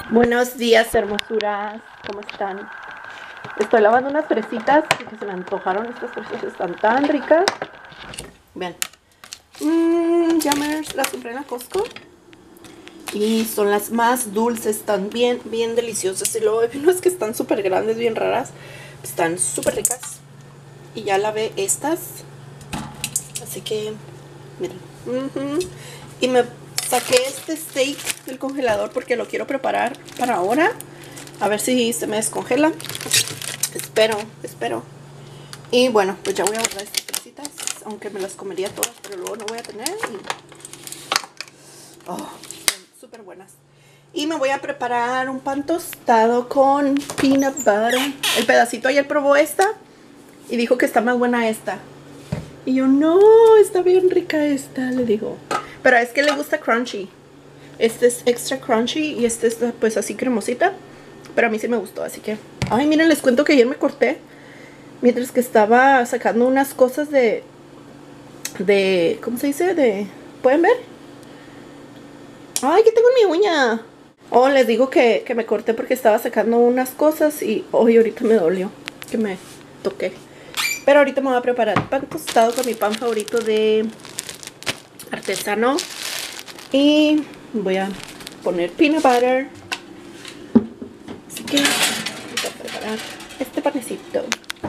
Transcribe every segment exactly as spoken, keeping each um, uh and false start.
Buenos días, hermosuras. ¿Cómo están? Estoy lavando unas fresitas porque se me antojaron. Estas fresas están tan ricas. Vean. Mmm, Jammers, las compré en la Costco. Y son las más dulces. Están bien, bien deliciosas. Y luego hay unas que están súper grandes, bien raras. Están súper ricas. Y ya lavé estas. Así que, miren. Uh-huh. Y me saqué este steak del congelador porque lo quiero preparar para ahora. A ver si se me descongela. Espero, espero. Y bueno, pues ya voy a guardar estas fresitas. Aunque me las comería todas, pero luego no voy a tener. Y... oh, son súper buenas. Y me voy a preparar un pan tostado con peanut butter. El pedacito ayer probó esta y dijo que está más buena esta. Y yo, no, está bien rica esta, le digo. Pero es que le gusta crunchy. Este es extra crunchy y este es pues así cremosita. Pero a mí sí me gustó, así que... ay, miren, les cuento que ayer me corté. Mientras que estaba sacando unas cosas de... de... ¿cómo se dice? De... ¿pueden ver? Ay, ¿qué tengo en mi uña? Oh, les digo que, que me corté porque estaba sacando unas cosas y hoy ahorita me dolió que me toqué. Pero ahorita me voy a preparar pan tostado con mi pan favorito de artesano. Y voy a poner peanut butter. Así que voy a preparar este panecito.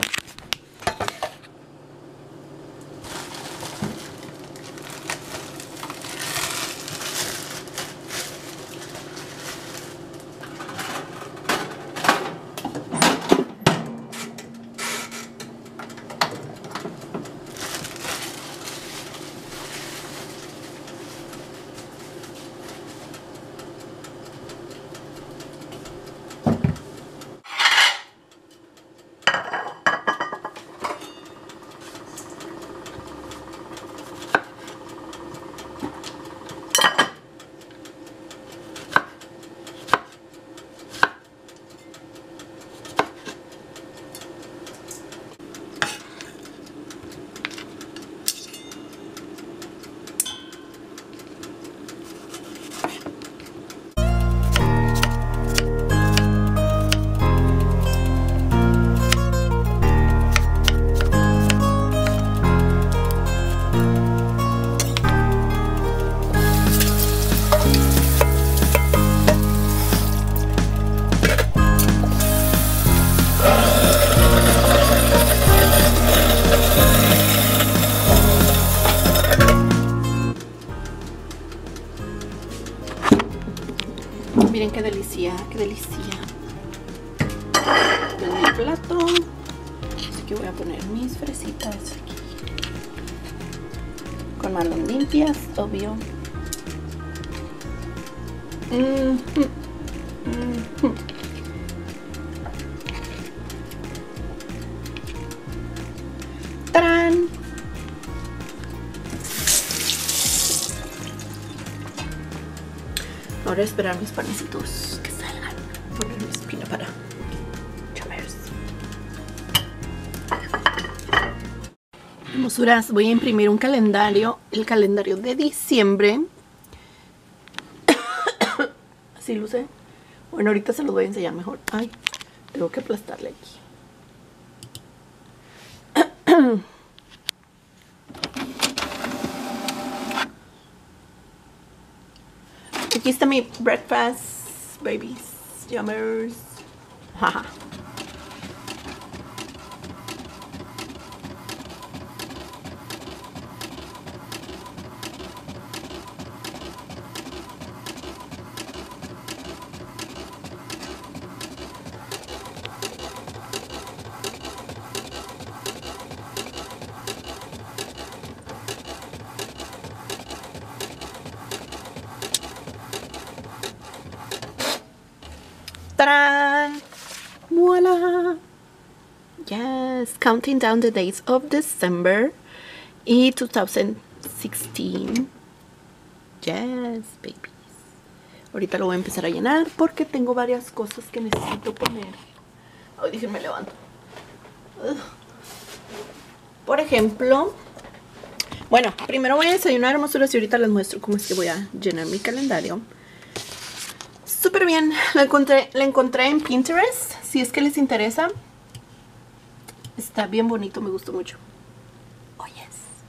Miren qué delicia, qué delicia. En mi plato. Así que voy a poner mis fresitas aquí. Con manos limpias, obvio. Mm-hmm. Mm-hmm. ¡Tarán! Ahora esperar mis panecitos que salgan. Poner mis peanut butter. Chavers. Hermosuras, voy a imprimir un calendario. El calendario de diciembre. Así luce. Bueno, ahorita se los voy a enseñar mejor. Ay, tengo que aplastarle aquí. Aquí está mi breakfast, babies, Jammers. Jaja. ¡Tarán! ¡Voila! Yes, counting down the days of December y two thousand sixteen. Yes, babies. Ahorita lo voy a empezar a llenar porque tengo varias cosas que necesito poner. Ay, déjenme levanto. Ugh. Por ejemplo, bueno, primero voy a desayunar, hermosuras, y ahorita les muestro cómo es que voy a llenar mi calendario. súper bien. La encontré, la encontré en Pinterest, si es que les interesa. Está bien bonito, me gustó mucho. Oh, yes.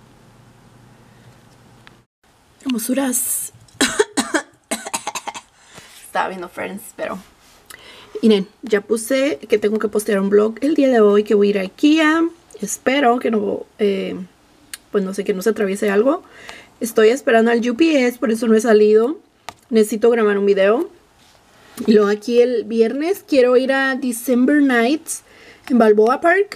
Hermosuras. Estaba viendo Friends, pero... Miren, ya puse que tengo que postear un vlog el día de hoy, que voy a ir a IKEA. Espero que no... Eh, pues no sé, que no se atraviese algo. Estoy esperando al U P S, por eso no he salido. Necesito grabar un video. Y luego aquí el viernes quiero ir a December Nights en Balboa Park.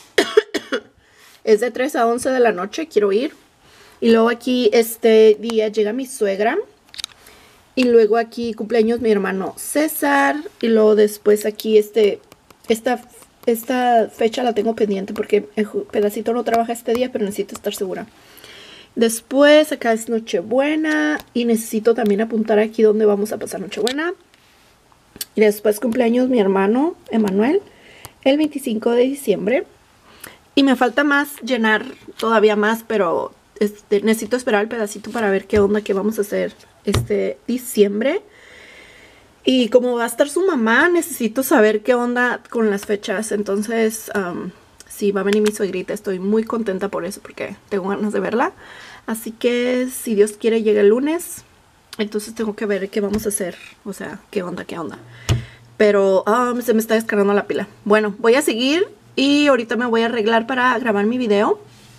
Es de tres a once de la noche, quiero ir. Y luego aquí este día llega mi suegra. Y luego aquí cumpleaños mi hermano César. Y luego después aquí este esta, esta fecha la tengo pendiente porque el pedacito no trabaja este día, pero necesito estar segura. Después acá es Nochebuena. Y necesito también apuntar aquí donde vamos a pasar Nochebuena. Y después cumpleaños mi hermano Emanuel el veinticinco de diciembre. Y me falta más, llenar todavía más, pero este, necesito esperar el pedacito para ver qué onda que vamos a hacer este diciembre. Y como va a estar su mamá, necesito saber qué onda con las fechas. Entonces, um, sí, va a venir mi suegrita. Estoy muy contenta por eso, porque tengo ganas de verla. Así que, si Dios quiere, llega el lunes. Entonces tengo que ver qué vamos a hacer. O sea, qué onda, qué onda. Pero um, se me está descargando la pila. Bueno, voy a seguir. Y ahorita me voy a arreglar para grabar mi video.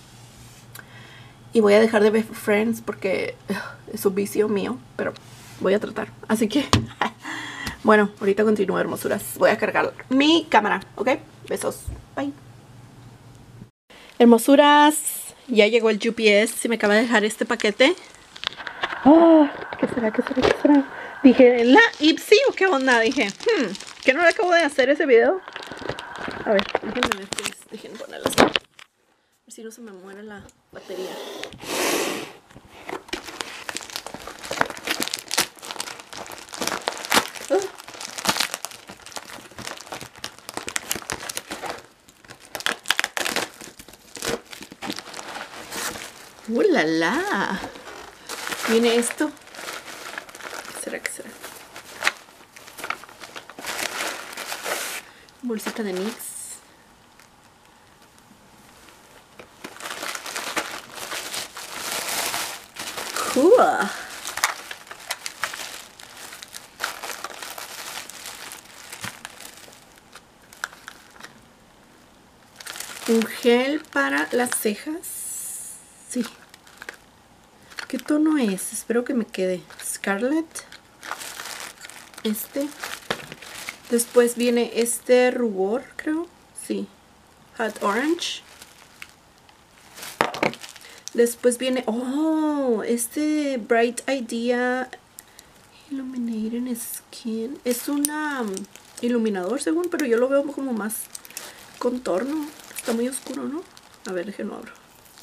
Y voy a dejar de ver Friends porque uh, es un vicio mío. Pero voy a tratar. Así que, bueno, ahorita continúo, hermosuras. Voy a cargar mi cámara, ¿ok? Besos. Bye. Hermosuras, ya llegó el U P S. Se me acaba de dejar este paquete. Oh, ¿qué será? ¿Qué será? ¿Qué será? Dije, ¿la Ipsy o qué onda? Dije, hmm, ¿que no le acabo de hacer ese video? A ver, déjenme ver, pues, déjenme ponerla así. A ver si no se me muere la batería. ¡Uh, la, la! Viene esto. ¿Qué será? ¿Qué será? Bolsita de mix. Cool. Un gel para las cejas. Sí. ¿Qué tono es? Espero que me quede. Scarlet. Este. Después viene este rubor, creo. Sí. Hot Orange. Después viene... Oh, este Bright Idea Illuminating Skin. Es un um, iluminador, según, pero yo lo veo como más contorno. Está muy oscuro, ¿no? A ver, déjenlo abro.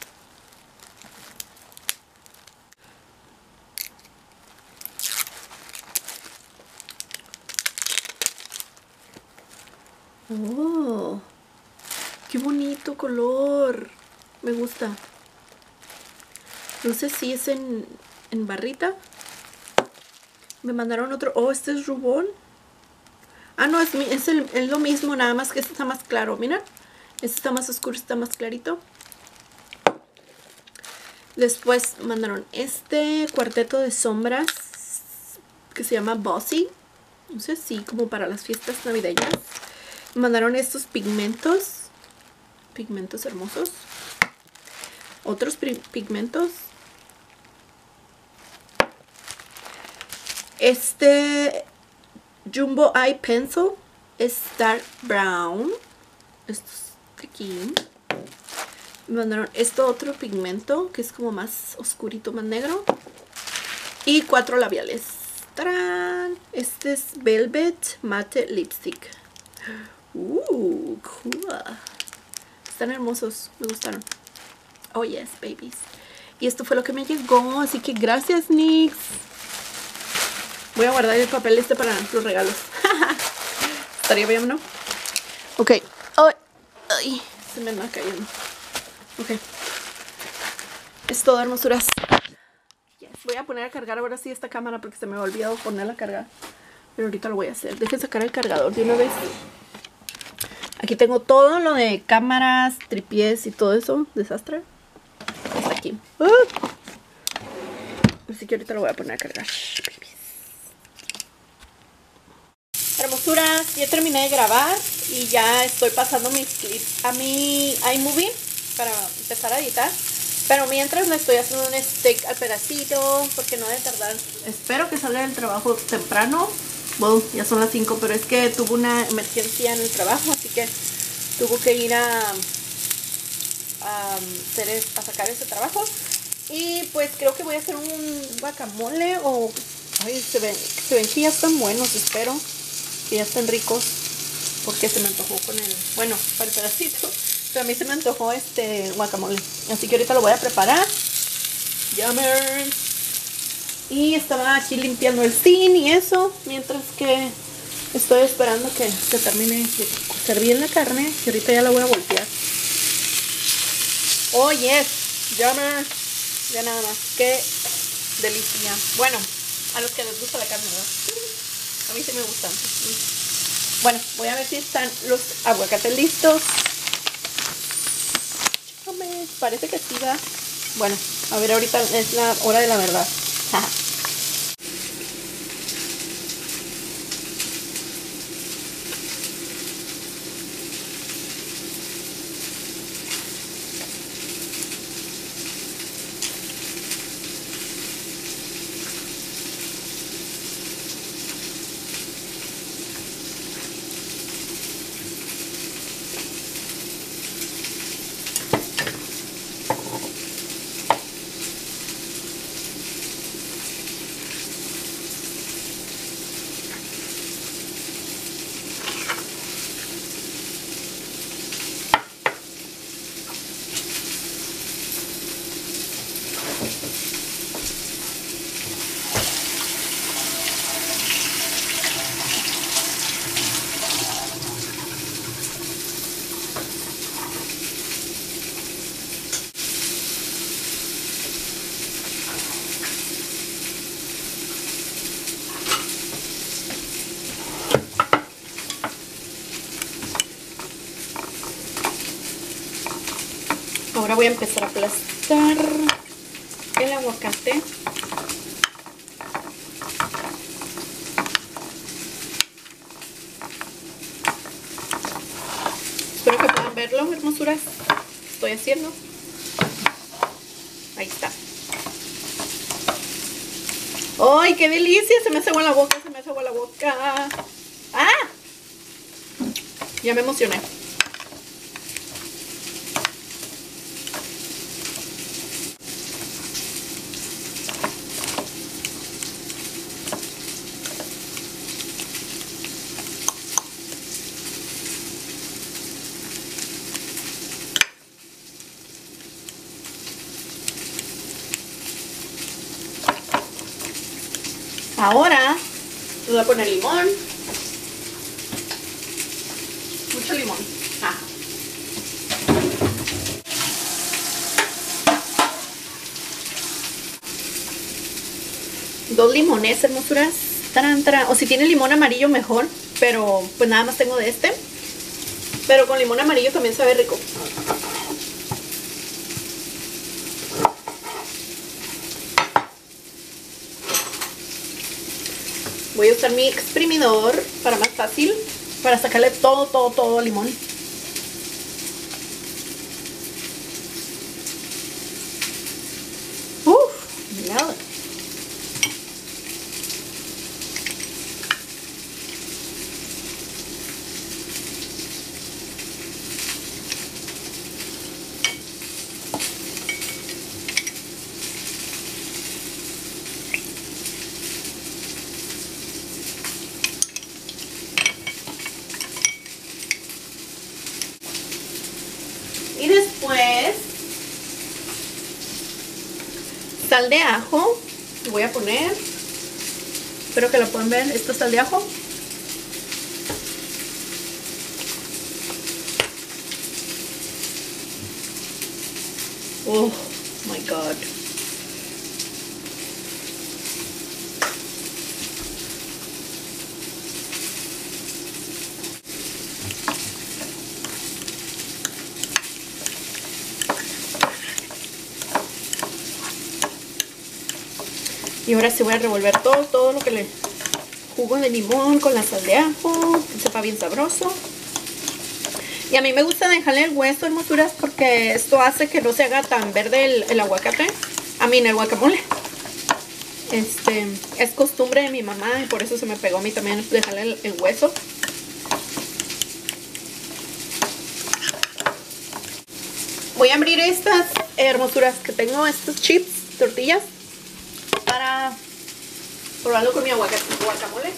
Oh, qué bonito color. Me gusta. No sé si es en, en barrita. Me mandaron otro. Oh, este es rubón. Ah, no, es, es, el, es lo mismo, nada más que este está más claro. Miren, este está más oscuro, este está más clarito. Después mandaron este cuarteto de sombras que se llama Bossy. No sé si como para las fiestas navideñas. Mandaron estos pigmentos. Pigmentos hermosos. Otros pigmentos. Este Jumbo Eye Pencil es dark brown. Estos de aquí. Me mandaron esto otro pigmento que es como más oscurito, más negro. Y cuatro labiales. ¡Tarán! Este es Velvet Matte Lipstick. Uh, cool. Están hermosos, me gustaron. Oh yes, babies. Y esto fue lo que me llegó, así que gracias, Nix. Voy a guardar el papel este para los regalos. Estaría bien, ¿no? Ok. Ay, ay, se me anda cayendo. Ok. Es todo, hermosuras. Yes. Voy a poner a cargar ahora sí esta cámara porque se me ha olvidado ponerla a cargar. Pero ahorita lo voy a hacer. Dejen sacar el cargador de una vez. Aquí tengo todo lo de cámaras, tripiés y todo eso. Desastre. Está aquí. Uh. Así que ahorita lo voy a poner a cargar. Hermosuras, ya terminé de grabar y ya estoy pasando mis clips a mi iMovie para empezar a editar. Pero mientras me estoy haciendo un steak al pedacito porque no debe tardar. Espero que salga del trabajo temprano. Bueno, ya son las cinco, pero es que tuvo una emergencia en el trabajo, así que tuvo que ir a, a, hacer, a sacar ese trabajo. Y pues creo que voy a hacer un guacamole o... Ay, se ven, se ven que ya están buenos, espero que ya estén ricos. Porque se me antojó con el... Bueno, para el pedacito. Pero a mí se me antojó este guacamole. Así que ahorita lo voy a preparar. Yummers. Y estaba aquí limpiando el zinc y eso. Mientras que estoy esperando que se termine de cocer bien la carne. Y ahorita ya la voy a voltear. Oh yes, Yummers. Ya nada más. Qué delicia. Bueno, a los que les gusta la carne, ¿verdad? A mí sí me gustan. Bueno, voy a ver si están los aguacates listos. Parece que sí va. Bueno, a ver, ahorita es la hora de la verdad. Ahora voy a empezar a aplastar el aguacate. Espero que puedan verlo, hermosuras. Estoy haciendo. Ahí está. ¡Ay, qué delicia! Se me hace agua la boca, se me hace agua la boca. ¡Ah! Ya me emocioné. Ahora le voy a poner limón. Mucho limón. Ah. Dos limones, hermosuras. Taran, taran. O si tiene limón amarillo mejor. Pero pues nada más tengo de este. Pero con limón amarillo también sabe rico. Voy a usar mi exprimidor para más fácil, para sacarle todo, todo, todo el limón. Uff, mirad. Y después sal de ajo. Voy a poner. Espero que lo puedan ver. Esto es sal de ajo. Oh my god. Y ahora sí voy a revolver todo, todo lo que le... Jugo de limón con la sal de ajo, que sepa bien sabroso. Y a mí me gusta dejarle el hueso, hermosuras, porque esto hace que no se haga tan verde el, el aguacate. A mí, el guacamole. Este, es costumbre de mi mamá y por eso se me pegó a mí también dejarle el, el hueso. Voy a abrir estas hermosuras que tengo, estos chips, tortillas, para probarlo con mi aguacate, guacamole.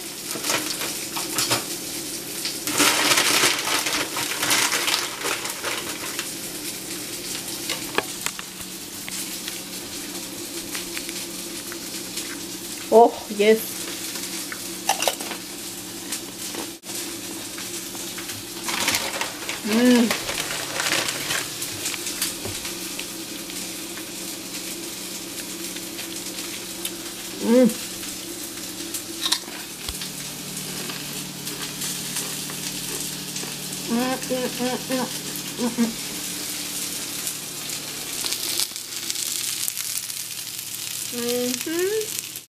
Oh, yes. Mmm. Mmm. Mm, mm, mm, mm, mm. Mm-hmm.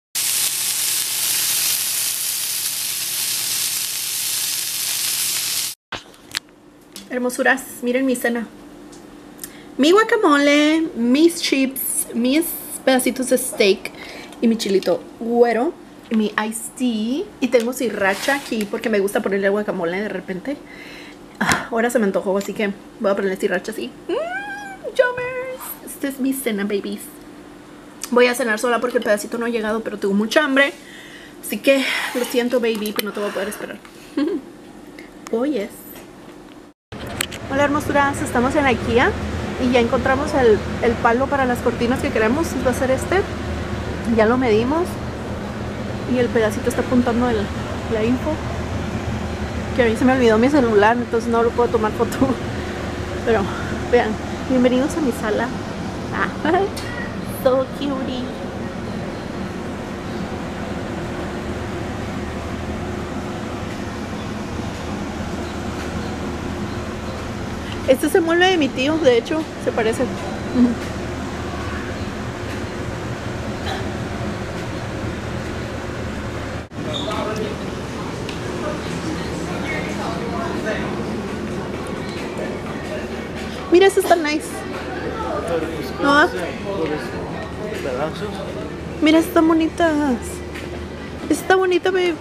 Hermosuras, miren mi cena. Mi guacamole, mis chips, mis pedacitos de steak y mi chilito güero y mi iced tea. Y tengo sriracha aquí porque me gusta ponerle guacamole de repente. Ah, ahora se me antojó, así que voy a ponerle sriracha así. Mmm, yummers. Esta es mi cena, babies. Voy a cenar sola porque el pedacito no ha llegado, pero tengo mucha hambre. Así que lo siento, baby, pero no te voy a poder esperar. Oh, yes. Hola, hermosuras, estamos en IKEA y ya encontramos el, el palo para las cortinas que queremos. Va a ser este. Ya lo medimos y el pedacito está apuntando el, la info. Que a mí se me olvidó mi celular, entonces no lo puedo tomar foto. Pero vean, bienvenidos a mi sala. Ah, so cutie. Este es el mueble de mi tío, de hecho, se parece. Mira, este está nice. ¿No? Mira, están bonitas. Está bonita, babe.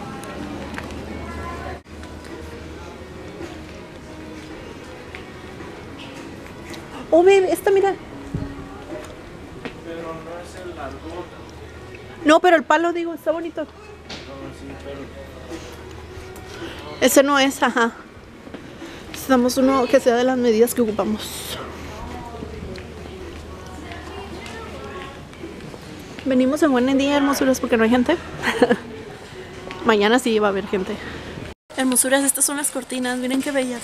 Oh, babe, esta, mira. Pero no es el largo. No, pero el palo, digo, está bonito. No, sí, pero... Ese no es, ajá. Necesitamos uno que sea de las medidas que ocupamos. Venimos en buen día, hermosuras, porque no hay gente. Mañana sí va a haber gente. Hermosuras, estas son las cortinas, miren qué bellas.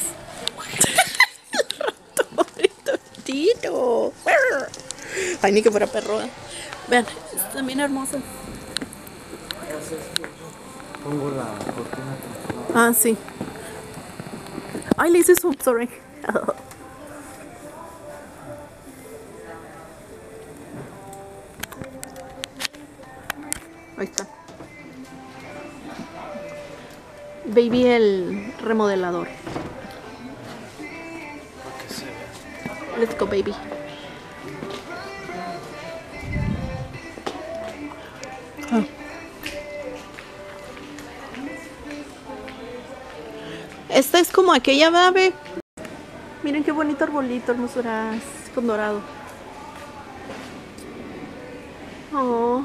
Tito. Ay, ni que fuera perro. Vean, están bien hermosas. Pongo la cortina. Ah, sí. Ay, le hice zoom, sorry. Ahí está. Baby, el remodelador. Para que se vea. Let's go, baby. Ah. Esta es como aquella ave. Miren qué bonito arbolito, hermosuras, con dorado. Oh.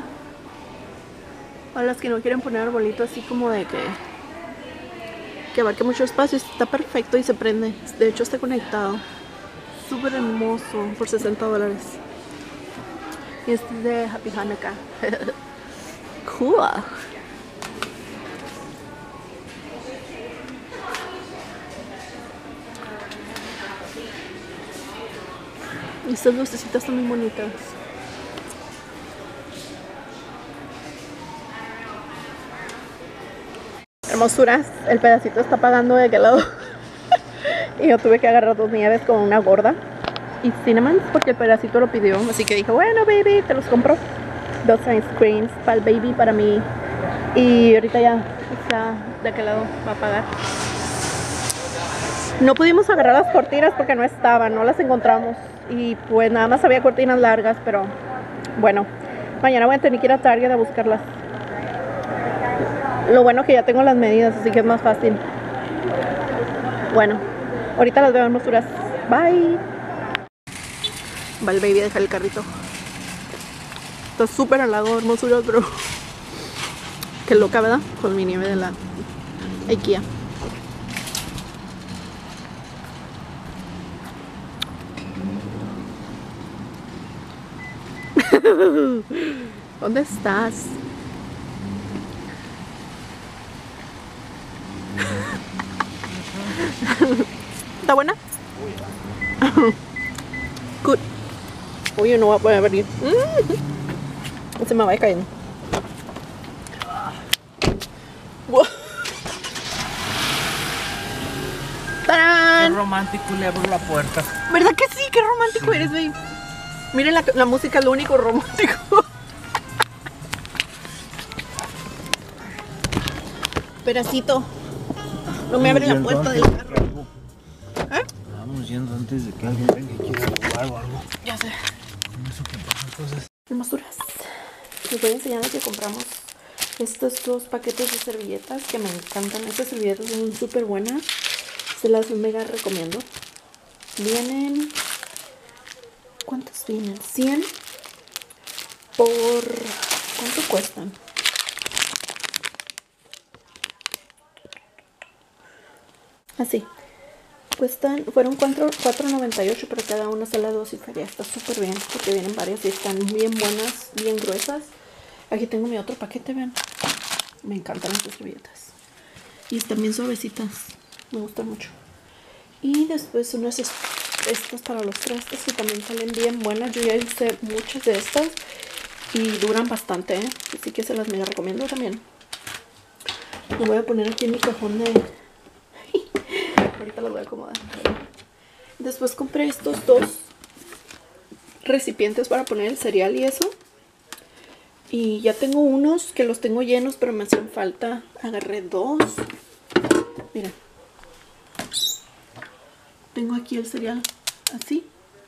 Para las que no quieren poner arbolito así como de que que abarque mucho espacio, está perfecto y se prende. De hecho está conectado. Súper hermoso por sesenta dólares. Y este es de Happy Hanukkah. Cool. Y estas lucecitas están muy bonitas. Hermosuras, el pedacito está pagando de aquel lado. Y yo tuve que agarrar dos nieves con una gorda y cinnamon porque el pedacito lo pidió. Así que dije, bueno, baby, te los compro. dos ice creams para el baby, para mí. Y ahorita ya está de aquel lado, va a pagar. No pudimos agarrar las cortinas porque no estaban, no las encontramos. Y pues nada más había cortinas largas, pero bueno, mañana voy a tener que ir a Target a buscarlas. Lo bueno que ya tengo las medidas, así que es más fácil. Bueno, ahorita las veo, hermosuras. Bye. Va el baby a dejar el carrito. Está súper al lado, hermosuras, pero qué loca, ¿verdad? Con mi nieve de la IKEA. ¿Dónde estás? ¿Está buena? Good. Uy, no va a poder abrir. Mm. Se me va a caer. Wow. ¡Tarán! Qué romántico, le abro la puerta. ¿Verdad que sí? Qué romántico eres, babe. Miren la, la música, es lo único romántico. Pedacito. No me abre la puerta del carro. ¿Eh? Vamos yendo antes de que alguien venga y quiera robar o algo. Ya sé. Con eso que pasa, entonces. Hermosuras. Les voy a enseñar lo que compramos. Estos dos paquetes de servilletas que me encantan. Estas servilletas son súper buenas. Se las mega recomiendo. Vienen... ¿Cuántos vienen? cien por... ¿Cuánto cuestan? Así. Cuestan... Fueron cuatro noventa y ocho, pero cada una sale a dos y feria. Está súper bien porque vienen varias y están bien buenas, bien gruesas. Aquí tengo mi otro paquete, vean. Me encantan estas servilletas. Y están bien suavecitas. Me gustan mucho. Y después unas estas para los trastes que también salen bien buenas. Yo ya usé muchas de estas y duran bastante, ¿eh? Así que se las mega recomiendo también. Lo voy a poner aquí en mi cajón de... Ahorita lo voy a acomodar. Después compré estos dos recipientes para poner el cereal y eso. Y ya tengo unos que los tengo llenos, pero me hacían falta. Agarré dos. Miren. Tengo aquí el cereal así.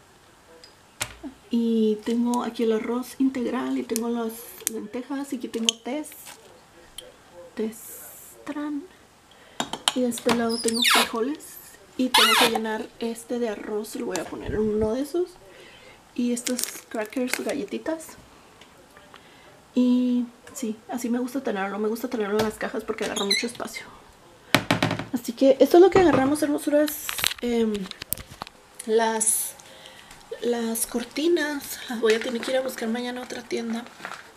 Y tengo aquí el arroz integral. Y tengo las lentejas. Y aquí tengo tés. Testran. Y de este lado tengo frijoles. Y tengo que llenar este de arroz. Lo voy a poner en uno de esos. Y estos crackers, galletitas. Y sí, así me gusta tenerlo. Me gusta tenerlo en las cajas porque agarra mucho espacio. Así que esto es lo que agarramos, hermosuras. Eh, las, las cortinas las voy a tener que ir a buscar mañana a otra tienda.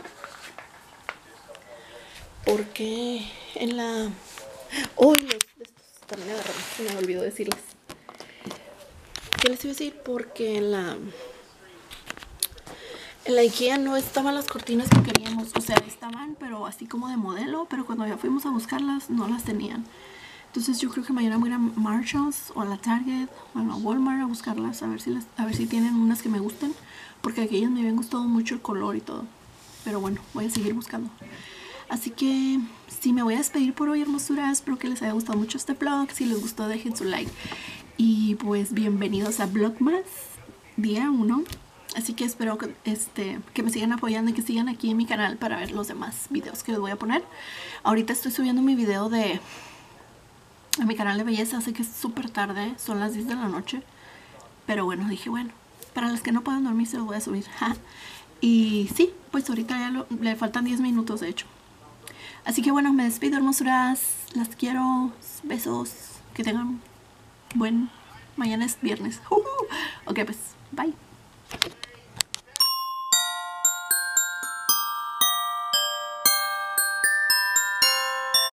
Porque en la... Oh, los de estos también agarramos. Me olvidó decirles. ¿Qué les iba a decir? Porque en la... En la IKEA no estaban las cortinas que queríamos. O sea, estaban, pero así como de modelo. Pero cuando ya fuimos a buscarlas, no las tenían. Entonces yo creo que mañana voy a ir a Marshalls o a la Target o a la Walmart a buscarlas. A ver si, las, a ver si tienen unas que me gusten. Porque aquellas me habían gustado mucho el color y todo. Pero bueno, voy a seguir buscando. Así que sí, me voy a despedir por hoy, hermosuras. Espero que les haya gustado mucho este vlog. Si les gustó, dejen su like. Y pues bienvenidos a Vlogmas día uno. Así que espero que, este, que me sigan apoyando y que sigan aquí en mi canal para ver los demás videos que les voy a poner. Ahorita estoy subiendo mi video de... a mi canal de belleza, sé que es súper tarde, son las diez de la noche. Pero bueno, dije, bueno, para las que no puedan dormir se los voy a subir. Y sí, pues ahorita ya lo, le faltan diez minutos de hecho. Así que bueno, me despido, hermosuras. Las quiero, besos, que tengan buen... Mañana es viernes. Uh -huh. Ok, pues, bye.